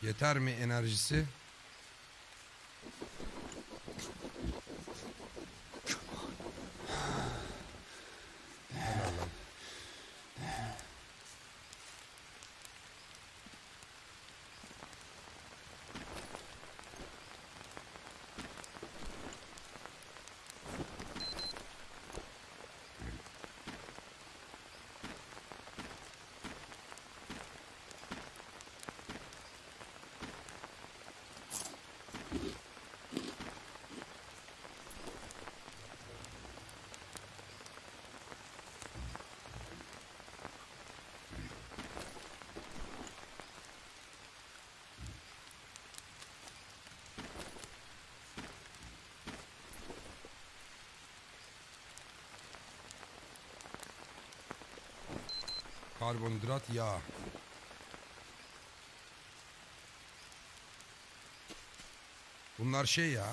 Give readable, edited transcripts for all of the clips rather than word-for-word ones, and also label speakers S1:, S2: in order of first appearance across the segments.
S1: Yeter mi enerjisi? Karbonhidrat, yağ. Bunlar şey ya.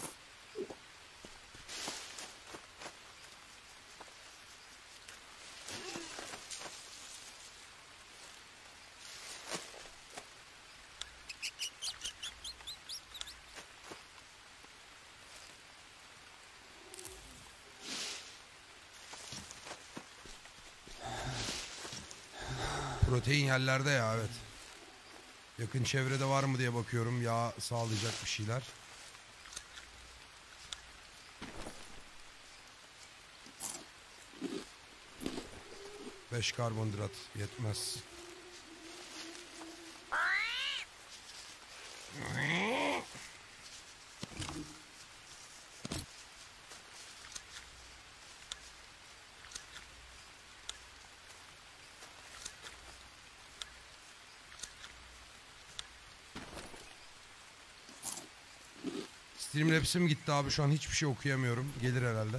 S1: Protein yerlerde ya, evet. Yakın çevrede var mı diye bakıyorum. Yağ sağlayacak bir şeyler. Beş karbonhidrat yetmez. Streamlabs'im gitti abi, şu an hiçbir şey okuyamıyorum. Gelir herhalde.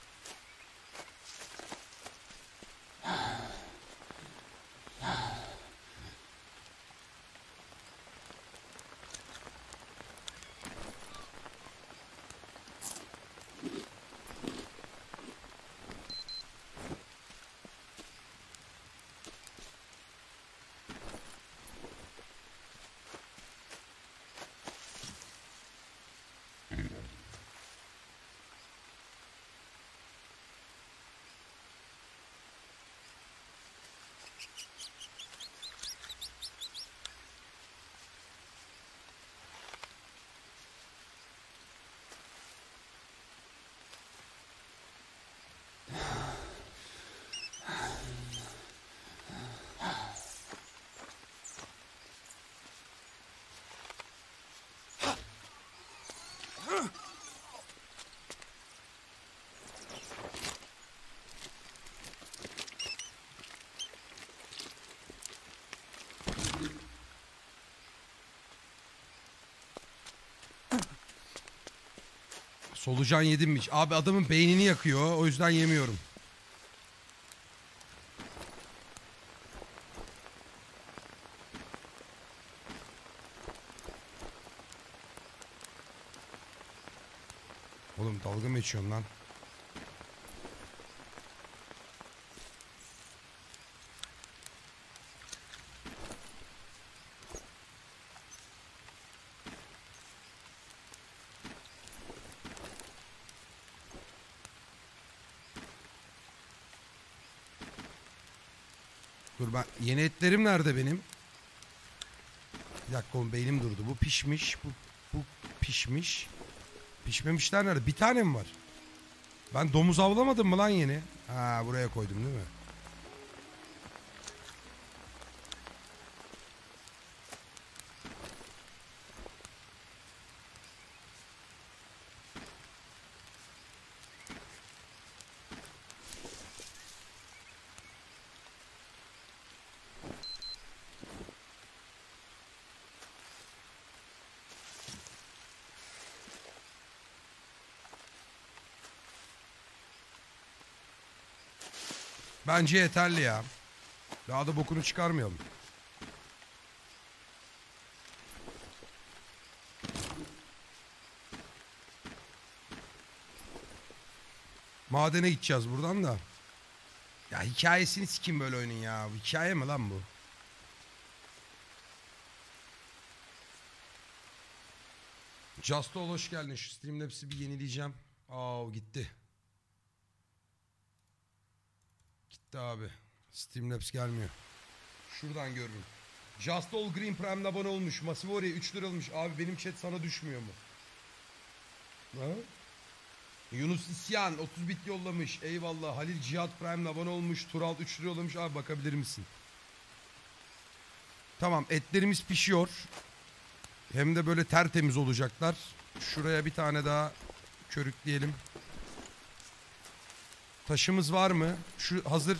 S1: Solucan yedim mi? Abi adamın beynini yakıyor. O yüzden yemiyorum. Oğlum dalga mı geçiyorsun lan? Dur ben, yeni etlerim nerede benim? Bir dakika oğlum, beynim durdu. Bu pişmiş. Bu pişmiş. Pişmemişler nerede? Bir tane mi var? Ben domuz avlamadım mı lan yeni? Ha, buraya koydum değil mi? Bence yeterli ya. Daha da bokunu çıkarmayalım. Madene gideceğiz buradan da. Ya hikayesini sikeyim böyle oyunun ya. Hikaye mi lan bu? Just All hoş geldin. Şu Streamlabs'i bir yenileyeceğim. Aa gitti. Gitti abi. Streamlabs gelmiyor. Şuradan görün. Just All Green Prime'le abone olmuş. Masivori 3 lira almış. Abi benim chat sana düşmüyor mu? Ha? Yunus İsyan 30 bit yollamış. Eyvallah. Halil Cihat Prime'le abone olmuş. Tural 3 lira yollamış. Abi bakabilir misin? Tamam, etlerimiz pişiyor. Hem de böyle tertemiz olacaklar. Şuraya bir tane daha körükleyelim. Taşımız var mı? Şu hazır.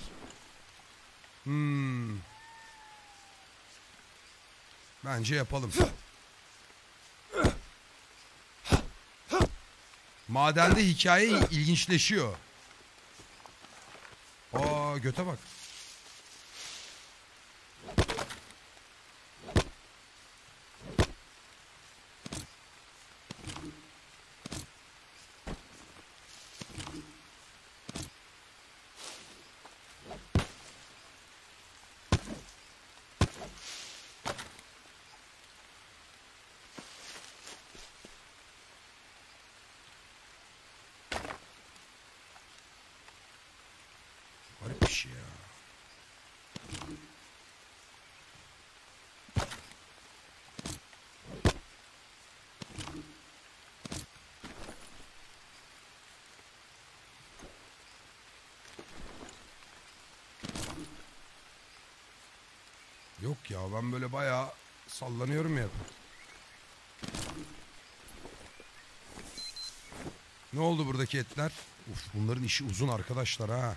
S1: Bence yapalım. Madende hikaye ilginçleşiyor. Aa göte bak. Garip bir şey ya. Yok ya, ben böyle bayağı sallanıyorum ya. Ne oldu buradaki etler? Uf, bunların işi uzun arkadaşlar ha.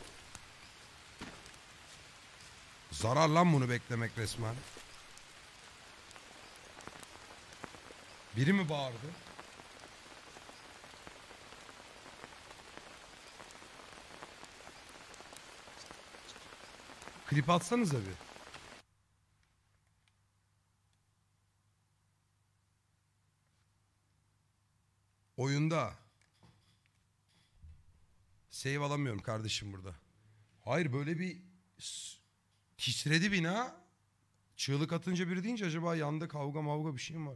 S1: Zarar lan bunu beklemek resmen. Biri mi bağırdı? Klip atsanıza bir. Oyunda. Save alamıyorum kardeşim burada. Hayır, böyle bir titredi bina. Çığlık atınca biri deyince acaba yanda kavga mavga bir şey mi var?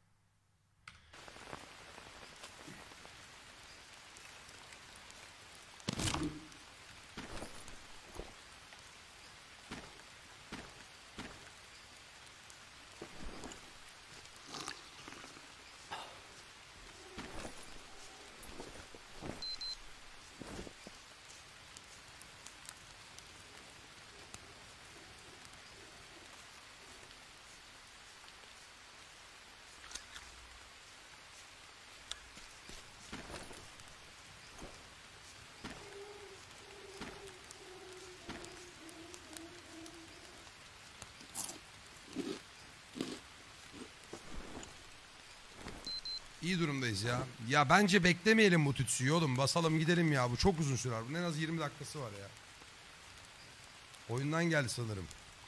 S1: İyi durumdayız ya. Ya bence beklemeyelim bu tütsüyü oğlum. Basalım gidelim ya. Bu çok uzun sürer. Bunun en az 20 dakikası var ya. Oyundan geldi sanırım.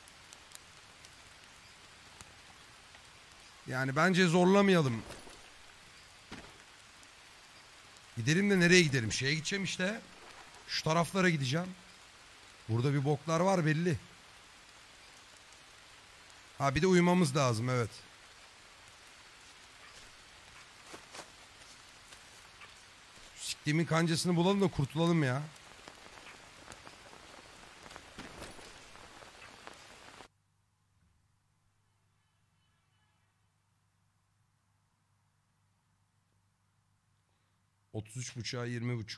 S1: Yani bence zorlamayalım. Gidelim de nereye gidelim? Şeye gideceğim işte. Şu taraflara gideceğim. Burada bir boklar var belli. Ha bir de uyumamız lazım, evet. Siktiğimin kancasını bulalım da kurtulalım ya. ...33.5'a 20.5.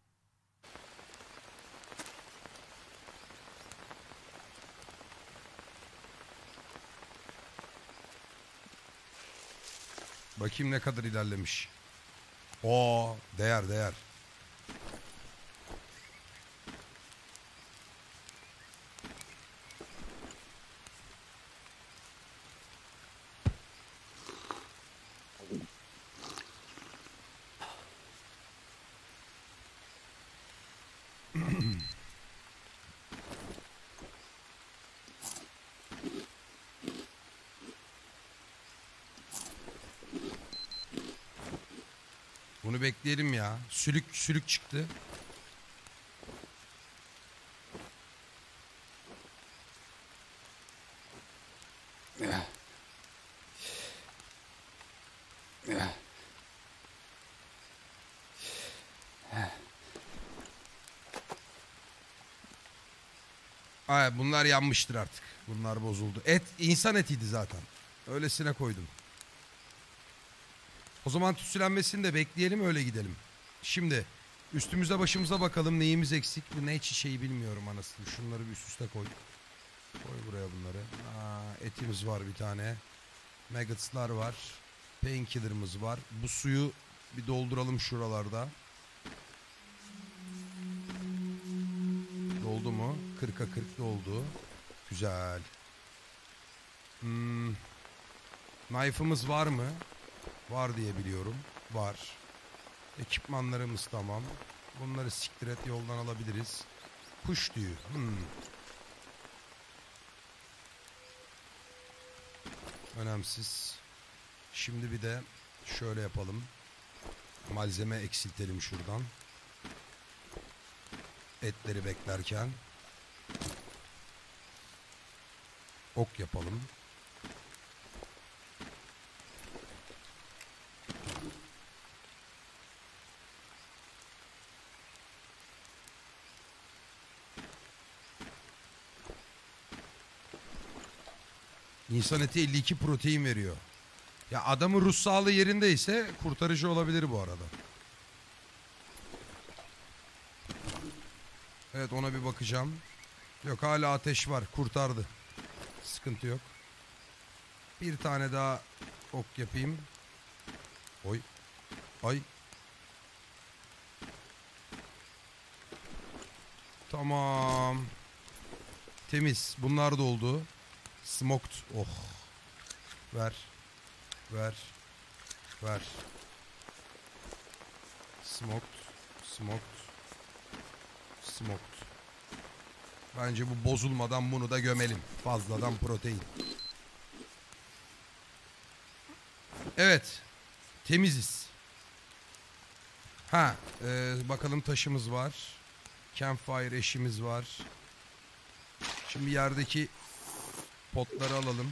S1: Bakayım ne kadar ilerlemiş. Oo, değer değer. Bunu bekleyelim ya. Sülük çıktı. Ay, bunlar yanmıştır artık. Bunlar bozuldu. Et insan etiydi zaten. Öylesine koydum. O zaman tütsülenmesini de bekleyelim, öyle gidelim. Şimdi üstümüze başımıza bakalım, neyimiz eksik. Bu ne çiçeği bilmiyorum anasını. Şunları bir üst üste koy. Koy buraya bunları. Etimiz var bir tane. Maggots'lar var. Painkiller'ımız var. Bu suyu bir dolduralım şuralarda. Doldu mu? 40'a 40 doldu. Güzel. Knife'ımız var mı? Var diye biliyorum. Var. Ekipmanlarımız tamam. Bunları siktir et, yoldan alabiliriz. Kuş tüyü. Önemsiz. Şimdi bir de şöyle yapalım. Malzeme eksiltelim şuradan. Etleri beklerken. Ok yapalım. İnsan eti 52 protein veriyor. Ya adamın ruh sağlığı yerindeyse kurtarıcı olabilir bu arada. Evet, ona bir bakacağım. Yok, hala ateş var, kurtardı. Sıkıntı yok. Bir tane daha ok yapayım. Oy. Ay. Tamam. Temiz. Bunlar da oldu. Smoked. Oh. Ver. Ver. Ver. Smoked. Smoked. Smoked. Bence bu bozulmadan bunu da gömelim. Fazladan protein. Evet. Temiziz. Bakalım taşımız var. Campfire eşimiz var. Şimdi yerdeki potları alalım.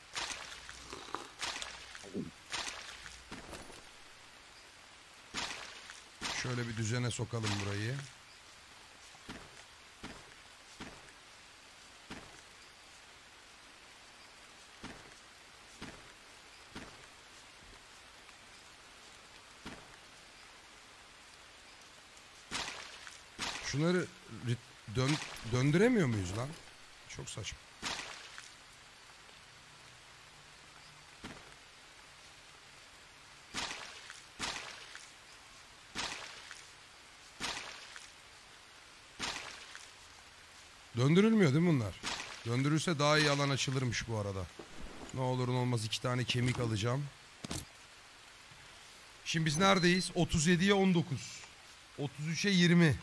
S1: Şöyle bir düzene sokalım burayı. Şunları döndüremiyor muyuz lan? Çok saçma. Döndürülmüyor değil mi bunlar? Döndürülse daha iyi alan açılırmış bu arada. Ne olur ne olmaz 2 tane kemik alacağım. Şimdi biz neredeyiz? 37'ye 19. 33'e 20.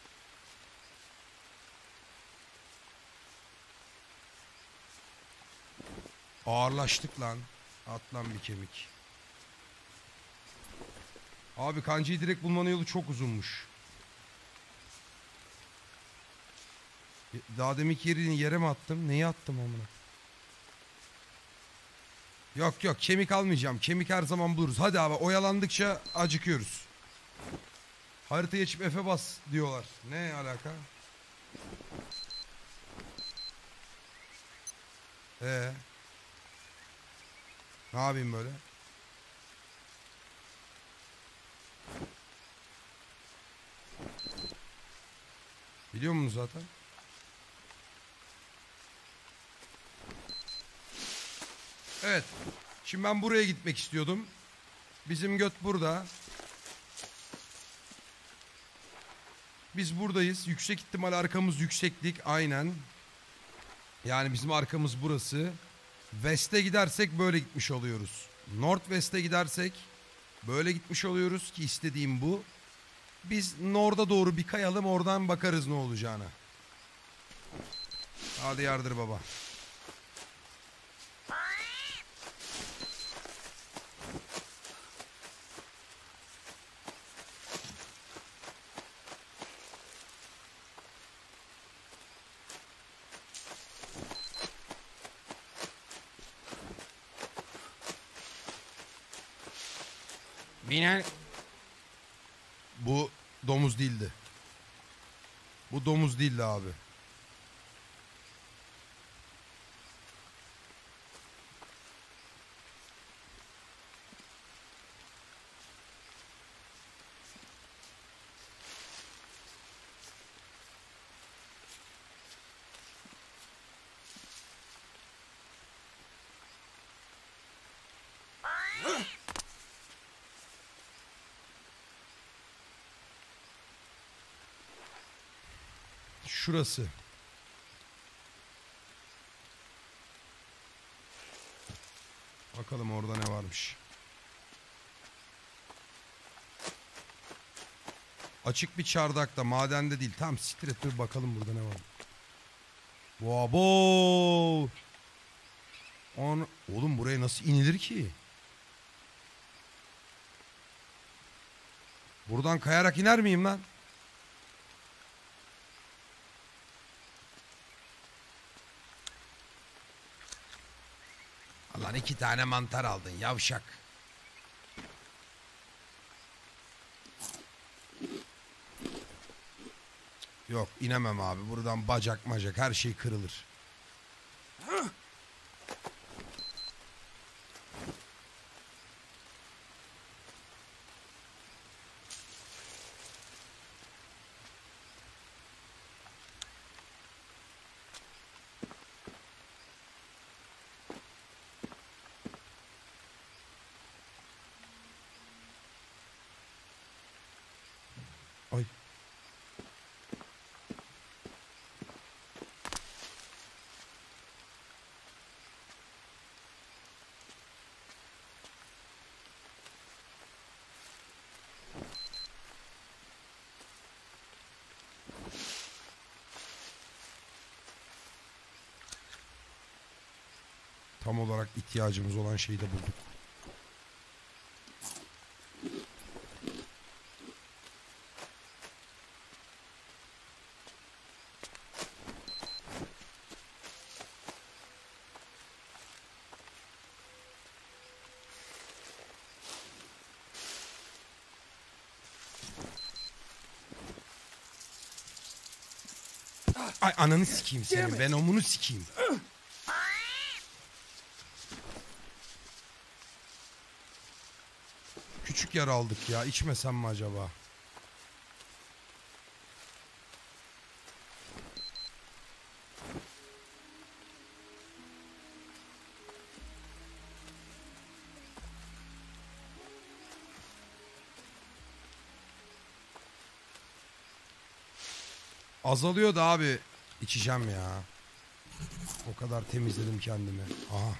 S1: Ağırlaştık lan. At lan bir kemik. Abi kancayı direkt bulmanın yolu çok uzunmuş. Daha deminki yerini yere mi attım? Neyi attım amına? Yok yok, kemik almayacağım. Kemik her zaman buluruz. Hadi abi, oyalandıkça acıkıyoruz. Haritayı açıp F'e bas diyorlar. Ne alaka? Ne yapayım böyle? Biliyor musun zaten? Evet. Şimdi ben buraya gitmek istiyordum. Bizim göt burada. Biz buradayız. Yüksek ihtimal arkamız yükseklik. Aynen. Yani bizim arkamız burası. West'e gidersek böyle gitmiş oluyoruz. Northwest'e gidersek böyle gitmiş oluyoruz ki istediğim bu. Biz Nord'a doğru bir kayalım, oradan bakarız ne olacağına. Hadi yardır baba. Biner. Bu domuz değildi. Bu domuz değildi abi. Şurası. Bakalım orada ne varmış. Açık bir çardakta, madende değil. Tamam siktir et, dur bakalım burada ne var. Vabo. Oğlum buraya nasıl inilir ki? Buradan kayarak iner miyim lan? Lan 2 tane mantar aldın yavşak. Yok inemem abi. Buradan bacak macak her şey kırılır. Ay. Tam olarak ihtiyacımız olan şeyi de bulduk. Ay ananı sikeyim senin. Venomunu sikeyim. Küçük yara aldık ya. İçmesem mi acaba? Azalıyor da abi. İçeceğim ya. O kadar temizledim kendimi. Aha.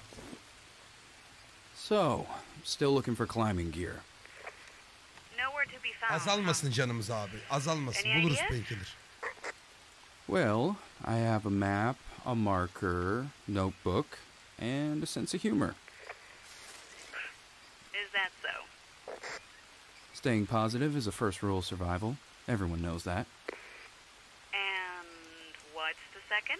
S2: So, still looking for climbing gear.
S3: Nowhere to be found.
S1: Azalmasın canımız abi. Azalmasın.
S3: Any
S1: Buluruz
S3: ideas?
S1: painkiller.
S2: Well, I have a map, a marker, notebook, and a sense of humor.
S3: Is that so?
S2: Staying positive is a first rule of survival. Everyone knows that.
S3: And what's the second?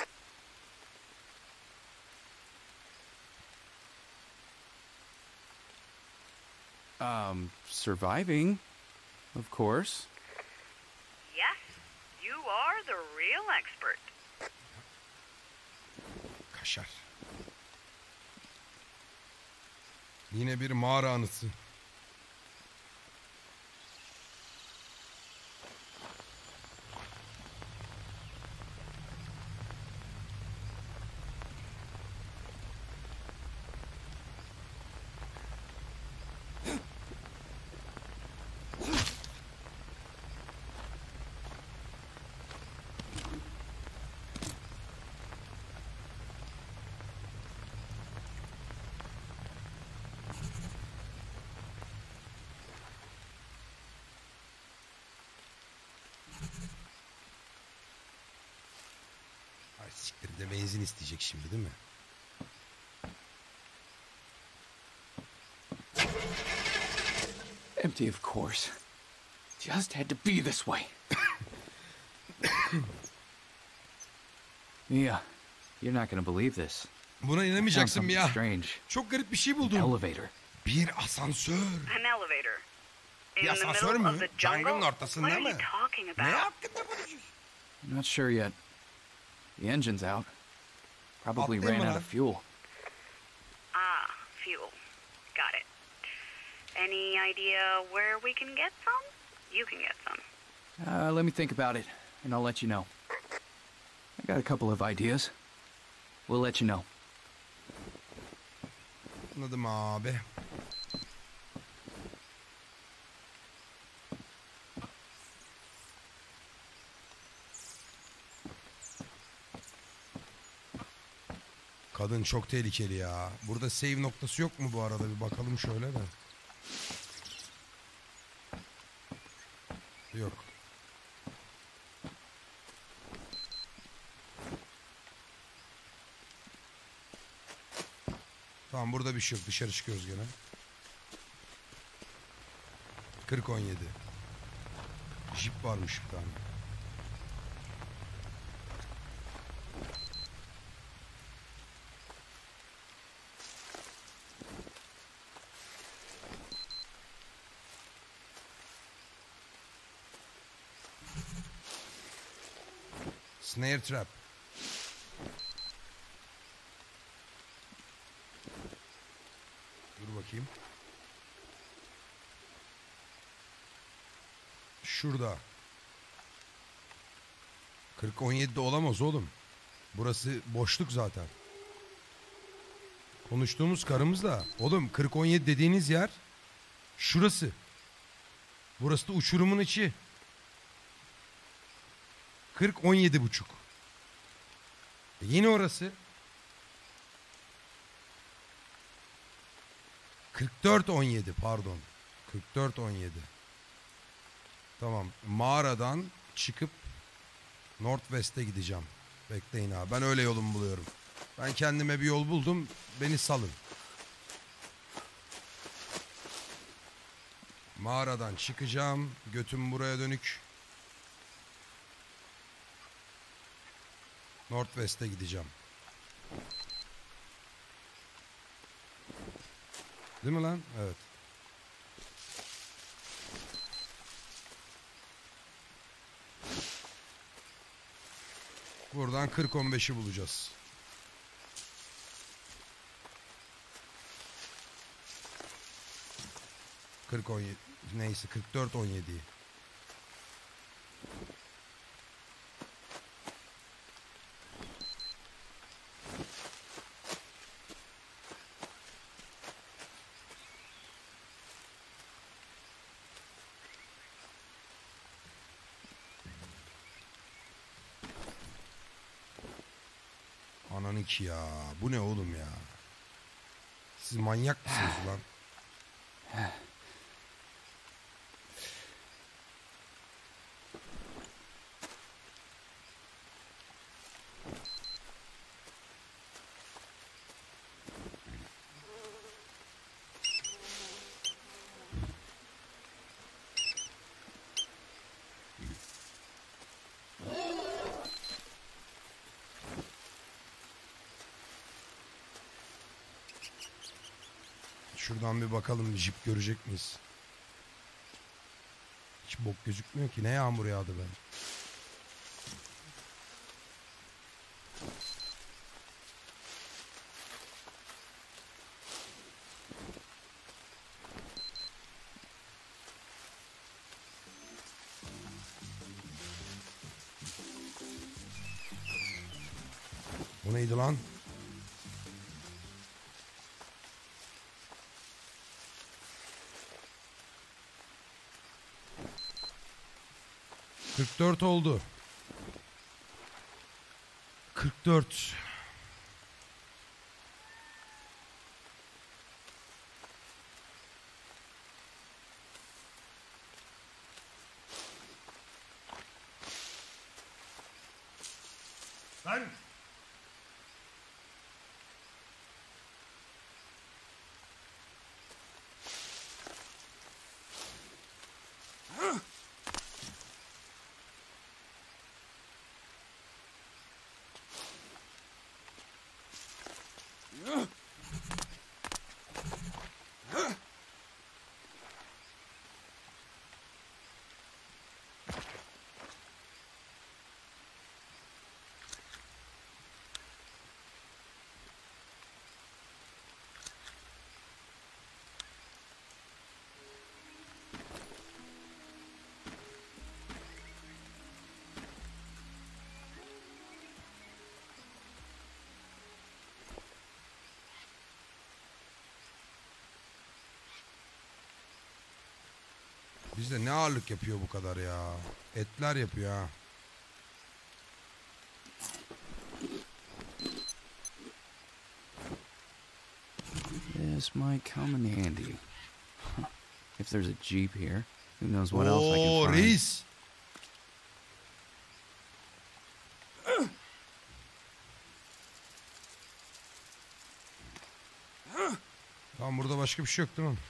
S2: Surviving, of course.
S3: Yes, you are the real expert.
S1: Kaşar. Yine bir mağara anısı. Ay siktir de benzin isteyecek şimdi değil mi?
S2: Empty, of course. Just had to be this way. Mia, you're not gonna believe this.
S1: Buna
S2: Found
S1: inanamayacaksın
S2: something
S1: ya.
S2: strange.
S1: Çok garip bir şey
S2: An
S1: buldum.
S2: elevator.
S1: Bir asansör.
S3: An elevator. In
S1: Bir
S3: the
S1: asansör
S3: middle
S1: mü?
S3: of the
S1: Jungle'ın
S3: jungle?
S1: ortasında
S3: What are you
S1: mı?
S3: talking
S1: Ne
S3: about?
S1: hakkında konuşuyorsun?
S2: Not sure yet. The engine's out. Probably
S1: Atlayayım
S2: ran
S1: mı
S2: out
S1: lan?
S2: of fuel.
S3: Ah, fuel. Got it. Any idea where we can get some? You can get some.
S2: Let me think about it, and I'll let you know. I got a couple of ideas. We'll let you know.
S1: Anladım abi. Kadın çok tehlikeli ya. Burada save noktası yok mu bu arada? Bir bakalım şöyle de. Yok. Tamam, burada bir şey yok. Dışarı çıkıyoruz gene. 40-17. Jeep varmış bir tane. Snare trap. Dur bakayım. Şurada. 40-17'de olamaz oğlum. Burası boşluk zaten. Konuştuğumuz karımız da. Oğlum 40-17 dediğiniz yer şurası. Burası da uçurumun içi. 40-17,5. Yine orası. 44-17 pardon. 44-17. Tamam. Mağaradan çıkıp Northwest'e gideceğim. Bekleyin abi. Ben öyle yolumu buluyorum. Ben kendime bir yol buldum. Beni salın. Mağaradan çıkacağım. Götüm buraya dönük. Northwest'e gideceğim. Değil mi lan? Evet. Buradan 40-15'i bulacağız. Neyse 44-17'yi. Ananı ki ya. Bu ne oğlum ya? Siz manyak mısınız lan? Şuradan bir bakalım, bir jip görecek miyiz? Hiç bok gözükmüyor ki. Ne yağmur yağdı be. Bu neydi lan? ...44 oldu. 44. Lan! Bizde ne ağırlık yapıyor bu kadar ya? Etler yapıyor ha.
S2: This might come in handy. If there's a Jeep here, who knows what else I can find.
S1: Reis. Tamam, burada başka bir şey yok değil mi?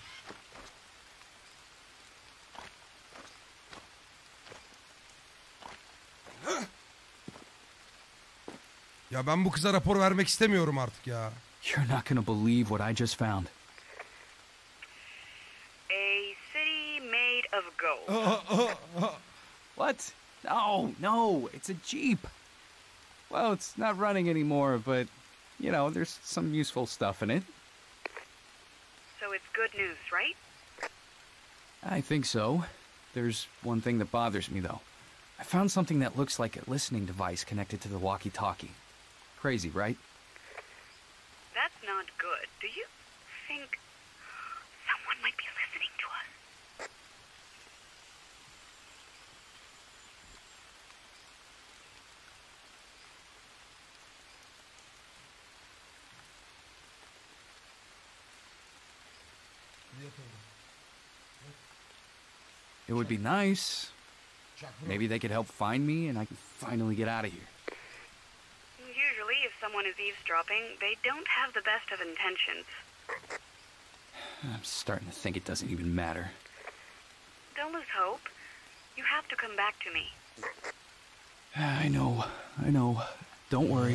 S1: Ya ben bu kıza rapor vermek istemiyorum artık ya.
S4: You're not gonna believe what I just found.
S3: A city made of gold.
S4: What? No, it's a Jeep. Well, it's not running anymore, but, you know, there's some useful stuff in it.
S3: So it's good news, right?
S4: I think so. There's one thing that bothers me, though. I found something that looks like a listening device connected to the walkie-talkie. Crazy, right?
S3: That's not good. Do you think someone might be listening to us?
S4: It would be nice. Maybe they could help find me and I can finally get out of here.
S3: Usually, if someone is eavesdropping, they don't have the best of intentions.
S4: I'm starting to think it doesn't even matter.
S3: Don't lose hope. You have to come back to me.
S4: I know. Don't worry.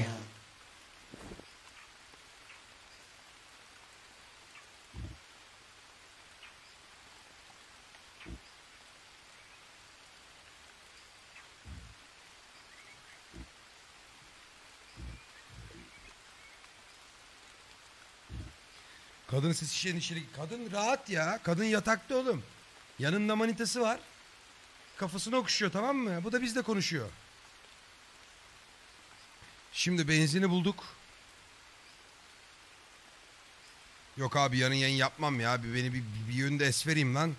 S1: Kadın ses şişenin içeri... Kadın rahat ya. Kadın yatakta oğlum. Yanında manitası var. Kafasını okşuyor, tamam mı? Bu da bizle konuşuyor. Şimdi benzini bulduk. Yok abi, yarın yayın yapmam ya. Beni bir yönde es vereyim lan.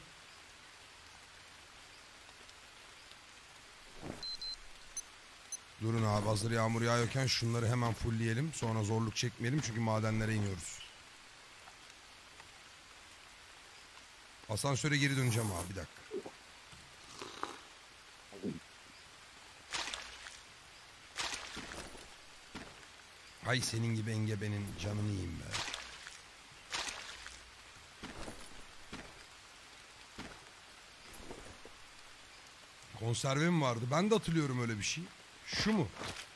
S1: Durun abi, hazır yağmur yağıyorken şunları hemen fullleyelim. Sonra zorluk çekmeyelim çünkü madenlere iniyoruz. Asansöre geri döneceğim abi, bir dakika. Hay senin gibi engebenin canını yiyeyim be. Konserve mi vardı? Ben de hatırlıyorum öyle bir şey. Şu mu?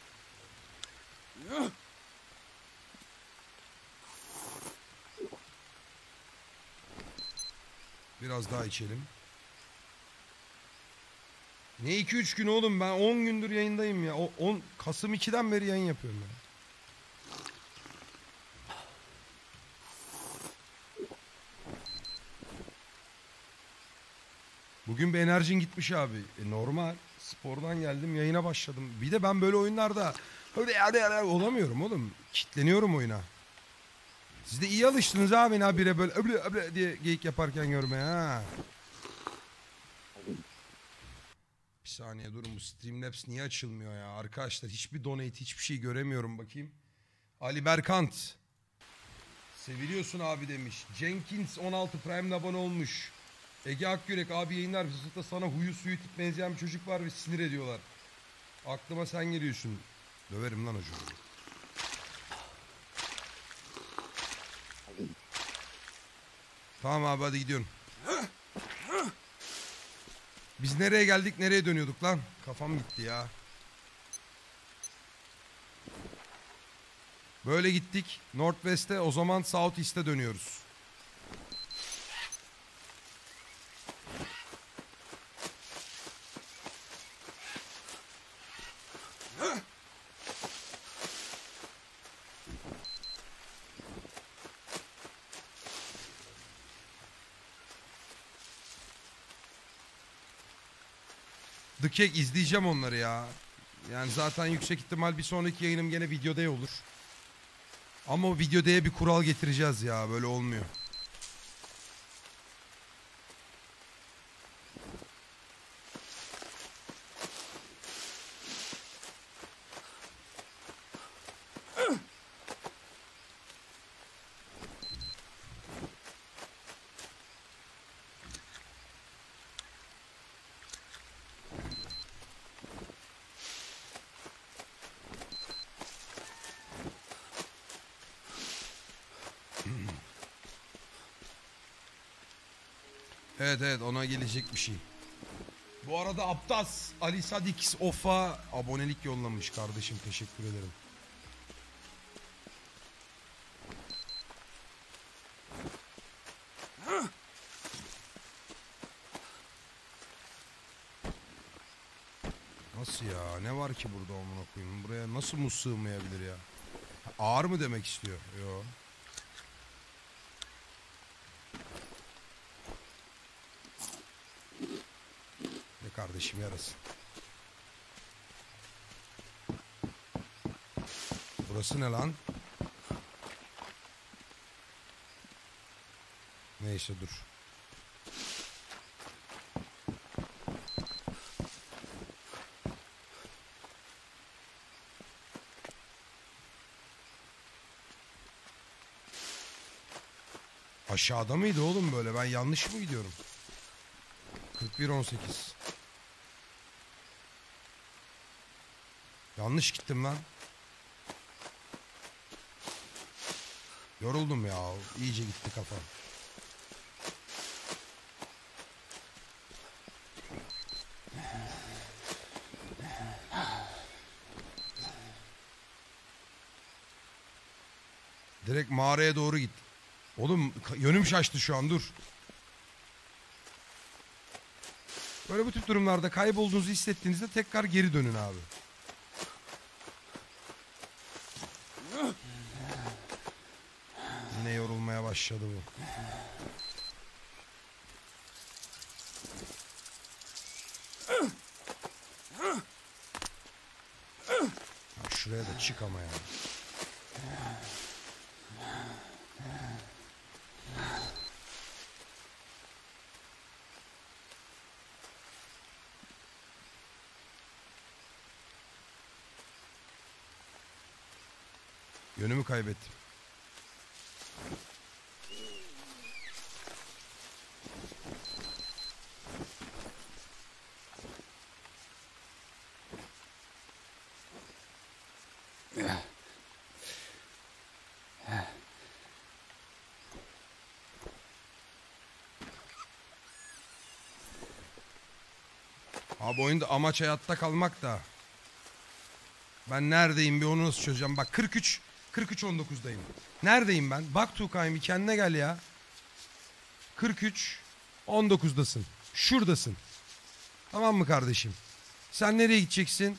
S1: Biraz daha içelim. Ne 2-3 gün oğlum, ben 10 gündür yayındayım ya. 10 Kasım 2'den beri yayın yapıyorum ya. Bugün bir enerjin gitmiş abi. Normal. Spordan geldim, yayına başladım. Bir de ben böyle oyunlarda olamıyorum oğlum. Kitleniyorum oyuna. Siz de iyi alıştınız abi beni habire böyle öble diye geyik yaparken görmeye ha. Bir saniye durun, bu Streamlabs niye açılmıyor ya arkadaşlar? Hiçbir donate, hiçbir şey göremiyorum, bakayım. Ali Berkant. Seviliyorsun abi demiş. Jenkins 16 Prime'le abone olmuş. Ege Akgürek abi yayınlar, Yusuf'ta sana huyu suyu tip benzeyen bir çocuk var ve sinir ediyorlar. Aklıma sen geliyorsun. Döverim lan o çocuğu. Tamam abi, hadi gidiyorum. Biz nereye geldik, nereye dönüyorduk lan? Kafam gitti ya. Böyle gittik Northwest'e, o zaman Southeast'e dönüyoruz. The Cake izleyeceğim onları ya. Yani zaten yüksek ihtimal bir sonraki yayınım gene videoda olur. Ama o videoda bir kural getireceğiz ya. Böyle olmuyor. Evet ona gelecek bir şey. Bu arada Aptas Ali Sadix Of'a abonelik yollamış kardeşim, teşekkür ederim. Nasıl ya? Ne var ki burada amına koyayım? Buraya nasıl muz sığmayabilir ya? Ağır mı demek istiyor? Yo. Ne kardeşim, yarasın. Burası ne lan? Neyse dur. Aşağıda mıydı oğlum böyle? Ben yanlış mı gidiyorum? 41-18. Yanlış gittim lan. Yoruldum ya. İyice gitti kafam. Direkt mağaraya doğru git. Oğlum yönüm şaştı şu an, dur. Böyle bu tip durumlarda kaybolduğunuzu hissettiğinizde tekrar geri dönün abi. Yine yorulmaya başladı bu. Ya şuraya da çık ama ya. Yönümü kaybettim. Abi oyunda amaç hayatta kalmak da. Ben neredeyim, bir onu nasıl çözeceğim? Bak 43-19'dayım. Neredeyim ben? Bak Tuğkay'ım, bir kendine gel ya. 43-19'dasın. Şuradasın. Tamam mı kardeşim? Sen nereye gideceksin?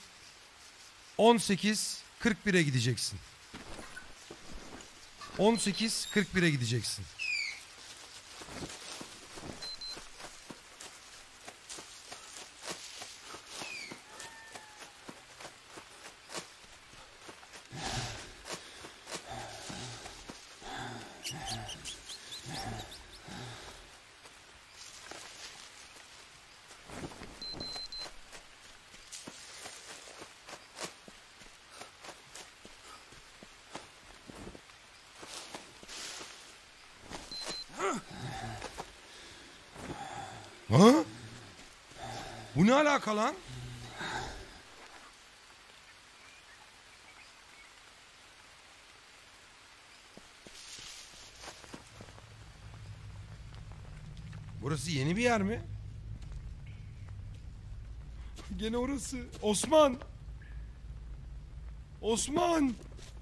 S1: 18-41'e gideceksin. 18-41'e gideceksin. Ha? Bu ne alaka lan? Burası yeni bir yer mi? Gene orası. Osman. Osman.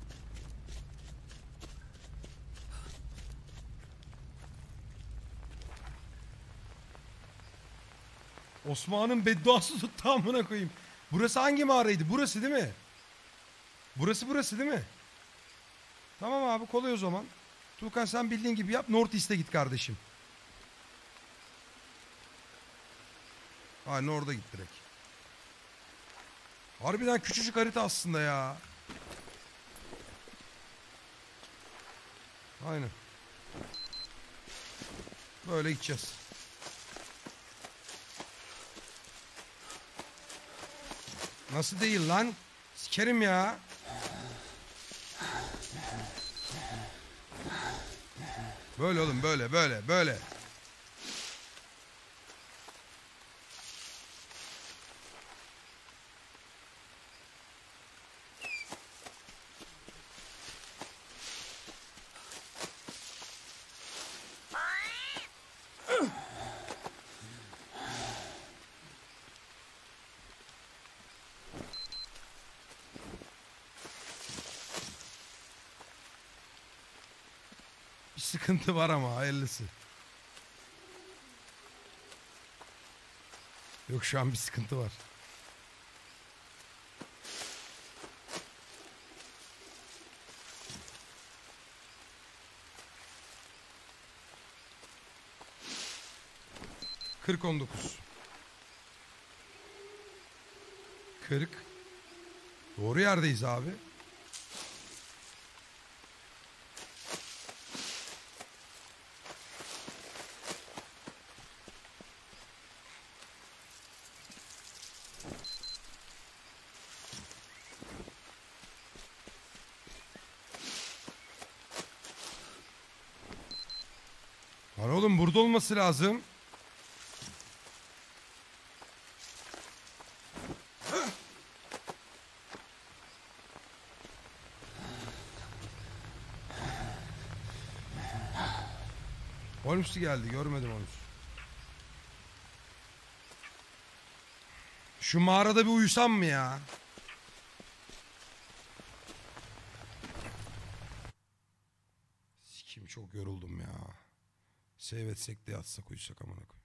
S1: Osman'ın bedduası tuttu amına koyayım. Burası hangi mağaraydı? Burası değil mi? Burası değil mi? Tamam abi, kolay o zaman. Tuğkan sen bildiğin gibi yap. North East'e git kardeşim. Aynen orada git direkt. Harbiden küçücük harita aslında ya. Aynen. Böyle gideceğiz. Nasıl değil lan? Sikerim ya. Böyle oğlum, böyle. sıkıntı var ama hayırlısı. Yok şu an bir sıkıntı var. Kırk 19. 40. Doğru yerdeyiz abi. Var oğlum, burada olması lazım. Holmes geldi, görmedim Holmes. Şu mağarada bir uyusam mı ya? Sikim, çok yoruldum ya. Save etsek de yatsak uyusak amına koyayım.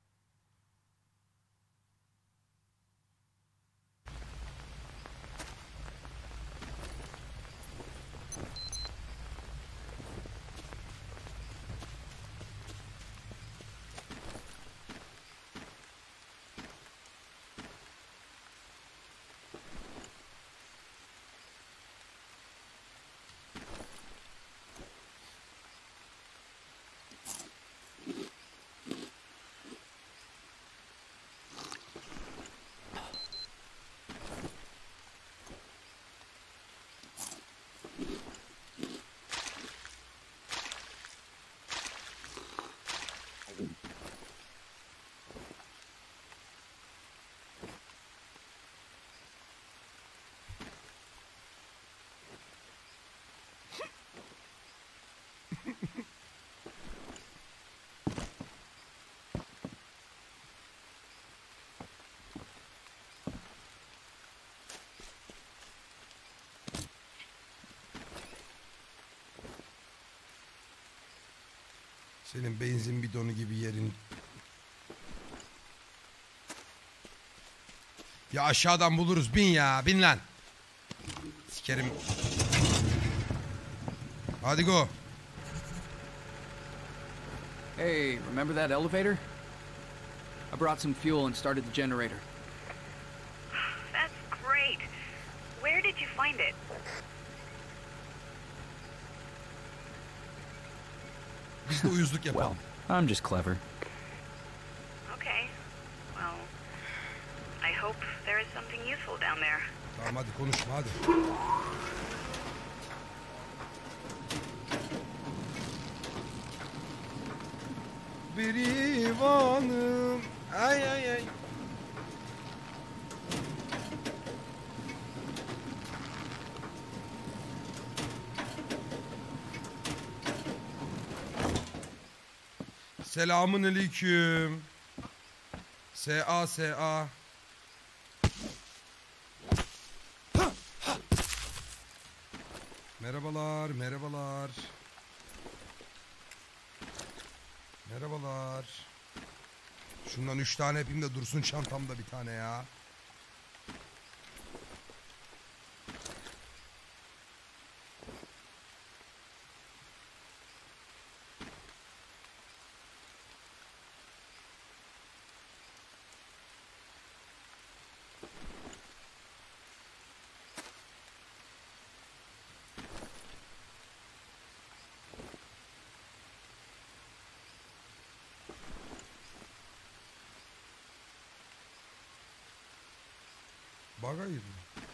S1: Senin benzin bidonu gibi yerin. Ya aşağıdan buluruz, bin ya, bin lan. Sikerim. Hadi go.
S4: Hey, remember that elevator? I brought some fuel and started the generator.
S3: That's great. Where did you find it?
S1: Biz de uyuzluk yapalım.
S4: Well, I'm just clever.
S3: Okay. Well, I hope there is something useful down there.
S1: Tamam hadi konuşma hadi. Berivanım. Ay ay ay. Selamun aleyküm. S.A. S.A. Merhabalar, merhabalar. Merhabalar. Şundan 3 tane yapayım da dursun çantamda bir tane ya. Baga girdi.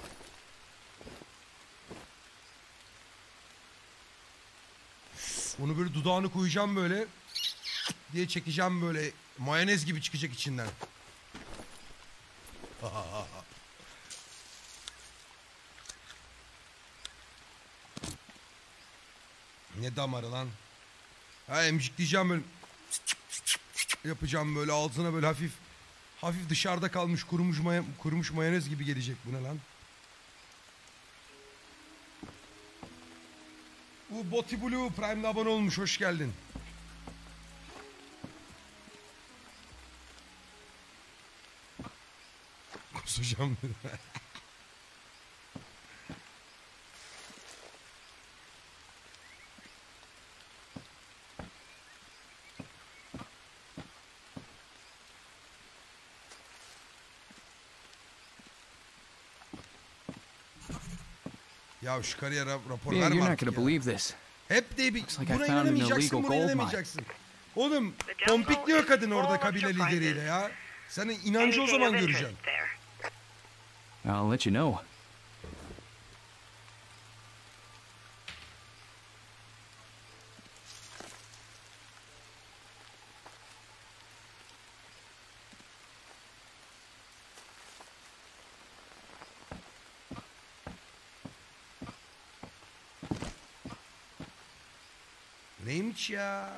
S1: Onu böyle dudağını koyacağım böyle diye çekeceğim, böyle mayonez gibi çıkacak içinden. Ne damarı lan? Ha, emcikleyeceğim böyle, yapacağım böyle ağzına, böyle hafif dışarıda kalmış kurumuş mayonez gibi gelecek. Bu ne lan? Bu Boti Blue Prime'de abone olmuş. Hoş geldin. Kusacağım. Ya şu kariyer rapor
S4: Yeah,
S1: verme
S4: you're not
S1: artık
S4: gonna
S1: ya.
S4: believe this.
S1: Hep de bir,
S4: Looks like I
S1: buna
S4: found an
S1: inanamayacaksın,
S4: illegal
S1: buna
S4: gold mine.
S1: inanamayacaksın. Oğlum
S3: The jungle
S1: pompikliyor
S3: is
S1: kadın
S3: full
S1: orada
S3: of
S1: kabile
S3: surprises.
S1: lideriyle ya. Senin inancı o
S3: Anything
S1: zaman
S3: of
S1: göreceksin.
S3: interest there?
S4: I'll let you know.
S1: Neymiş ya?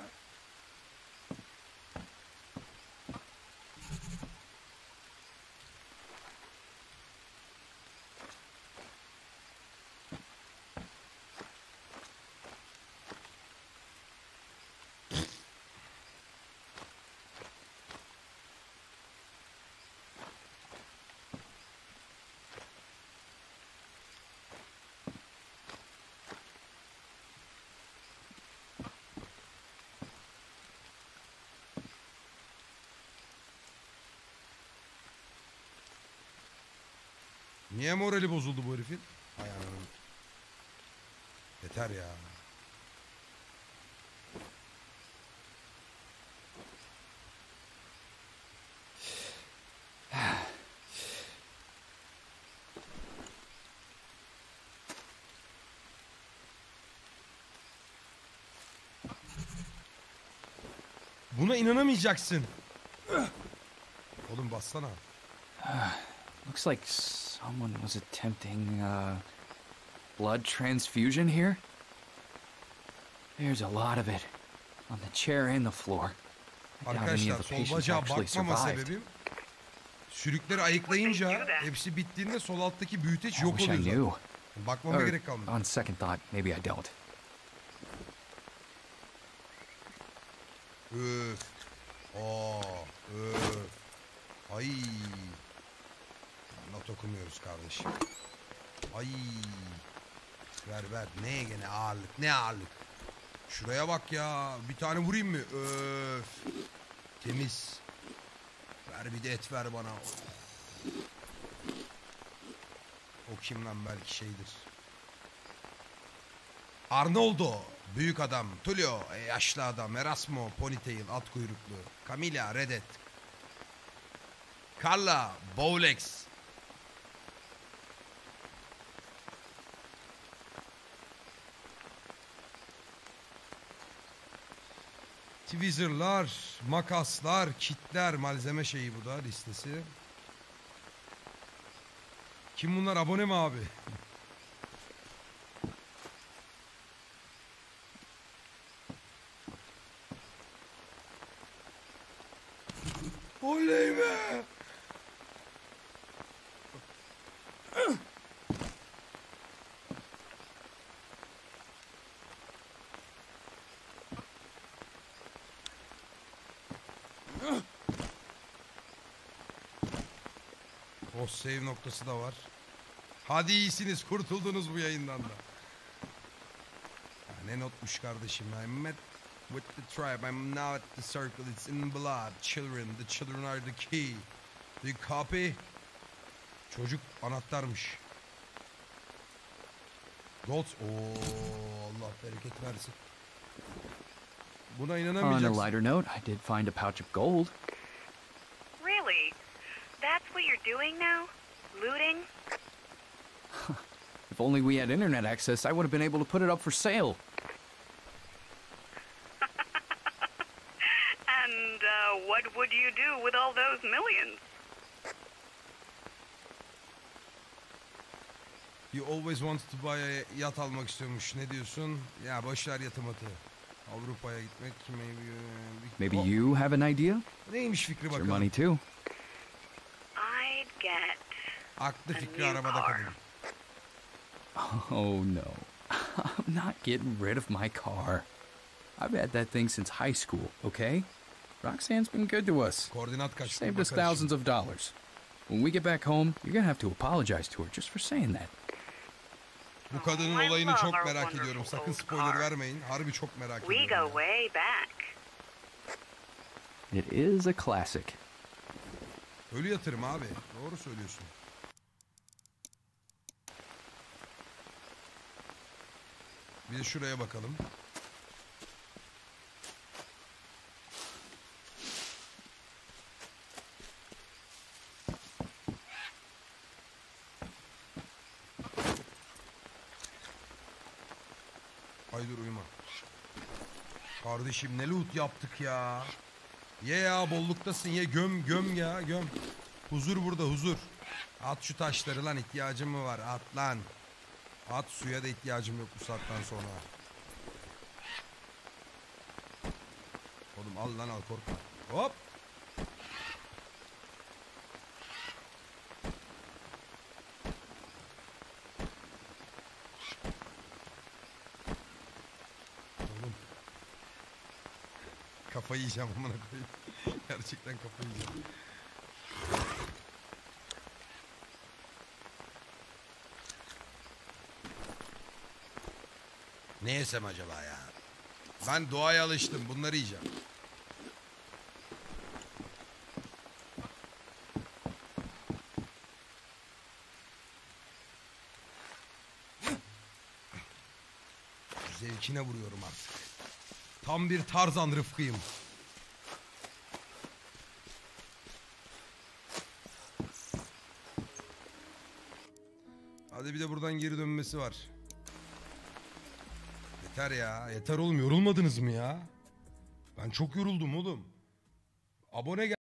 S1: Niye morali bozuldu bu herifin? Hay anam. Yeter ya. Buna inanamayacaksın. Oğlum bassana.
S4: Looks like someone was attempting blood transfusion here. There's a lot of it on the chair and the floor. I doubt any
S1: Arkadaşlar
S4: of the
S1: sol
S4: patients
S1: bacağa
S4: actually
S1: bakmama
S4: survived.
S1: sebebim sürükleri ayıklayınca hepsi bittiğinde sol alttaki büyüteç
S4: I
S1: yok
S4: wish I
S1: oluyor
S4: knew.
S1: zaten. Bakmama
S4: Or,
S1: gerek kalmadı.
S4: on second thought, maybe I don't.
S1: Öf. Öf. Ay. Not okumuyoruz kardeşim. Ay. Ver. Ne gene ağırlık. Ne ağırlık. Şuraya bak ya. Bir tane vurayım mı? Öf. Temiz. Ver bir de et ver bana. O kim lan, belki şeydir. Arnoldo. Büyük adam. Tulio. Yaşlı adam. Erasmo. Ponytail. At kuyruklu. Camila. Redet. Carla. Bowlex. Tweezer'lar, makaslar, kitler, malzeme şeyi bu da listesi. Kim bunlar, abone mi abi? Oley be! O save noktası da var. Hadi iyisiniz, kurtuldunuz bu yayından da. Ya ne notmuş kardeşim. I met with the tribe. I'm now at the circle. It's in blood. Children. The children are the key. Do you copy? Çocuk anahtarmış. Gold. Oo, Allah bereket versin. Buna
S4: On a
S1: inanamayacaksın.
S4: lighter note, I did find a pouch of gold.
S3: Really? That's what you're doing now? Looting?
S4: If only we had internet access, I would have been able to put it up for sale.
S3: And what would you do with all those millions?
S1: You always wanted to buy a yat almak istiyormuş. Ne diyorsun? Ya boşver yatı matı. Avrupa'ya gitmek
S4: Maybe you have an idea?
S1: Neymiş fikri
S4: It's your
S1: bakalım.
S4: money too.
S3: I'd get
S1: Aklı
S3: a
S1: fikri
S3: new
S1: arabada
S3: car.
S1: kadın.
S4: Oh no. I'm not getting rid of my car. I've had that thing since high school, okay? Roxanne's been good to us.
S1: Koordinat kaç?
S4: Saved us thousands of dollars. When we get back home, you're gonna have to apologize to her just for saying that.
S1: Bu kadının
S3: I
S1: olayını
S3: love
S1: çok
S3: our
S1: merak
S3: wonderful
S1: ediyorum. Sakın
S3: old
S1: spoiler
S3: car.
S1: vermeyin. Harbi çok merak
S3: We
S1: ediyorum.
S3: go way back.
S4: It is a classic.
S1: Ölü yatırım abi. Doğru söylüyorsun. Bir de şuraya bakalım. Ay dur uyuma. Kardeşim ne loot yaptık ya. Ye ya bolluktasın ye göm göm ya göm. Huzur burada huzur. At şu taşları lan ihtiyacım mı var at lan. At suya da ihtiyacım yok bu saatten sonra. Oğlum al lan al korkma. Hop. Oğlum. Kafayı yiyeceğim amına koyayım. Gerçekten kafayı yiyeceğim. Ne yesem acaba ya? Ben doğaya alıştım. Bunları yiyeceğim. Zevkine vuruyorum artık. Tam bir Tarzan Rıfkı'yım. Hadi bir de buradan geri dönmesi var. Yeter ya. Yeter oğlum yorulmadınız mı ya? Ben çok yoruldum oğlum. Abone